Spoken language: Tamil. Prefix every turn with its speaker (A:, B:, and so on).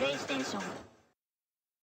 A: プレイステーション